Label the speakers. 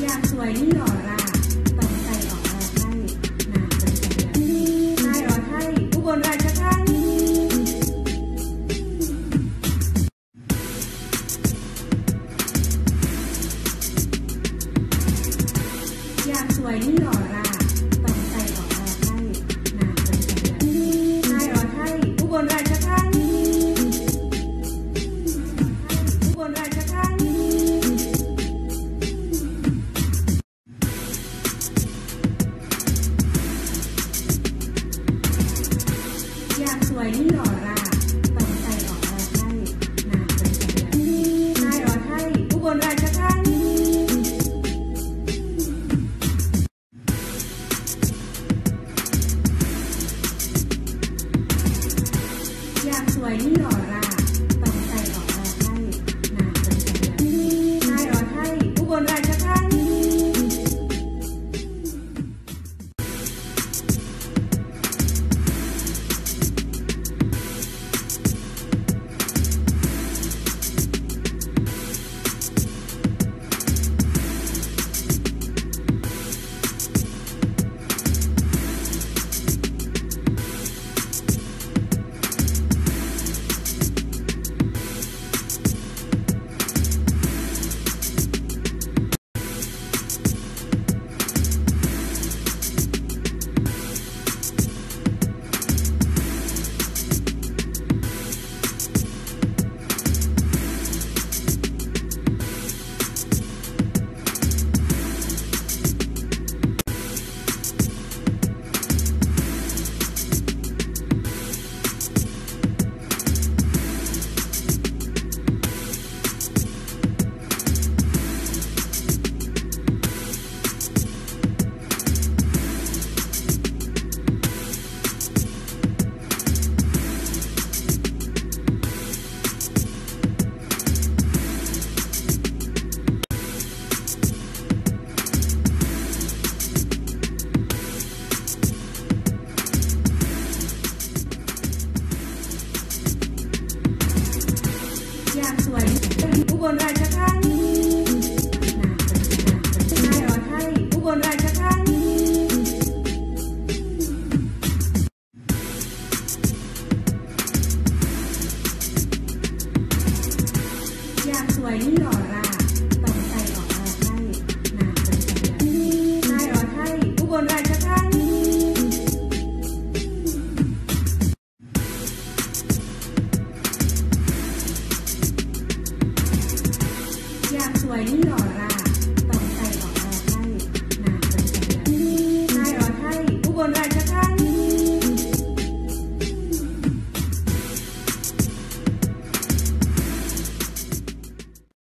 Speaker 1: อยากสวยนี่หล่อราต้องใส่ออกราไทยนางเป็นเสียนายอไทยอุบลราชธานีอยากสวยนี่หล่อราต้องใส่ออกราไทยนางเป็นเสียนายอไทยอุบลราชธานีอุบลราชธานีอยากสวยนี่หล่อราต้องใส่ออกราไทยนางเป็นเสียนายอไทยอุบลราชธานีอยากสวยนี่หล่อราต้องใส่ออกราไทยนางเป็นเสียนายอไทยอุบลราชธานีอยากสวยอุบลราชธานีนายอไทยอุบลราชธานีอยากสวยนี่หล่อราต้องใส่ออกราไทยนางเป็นเสียนายอไทยอุบลราชธานีอยากสวยนี่หล่อรา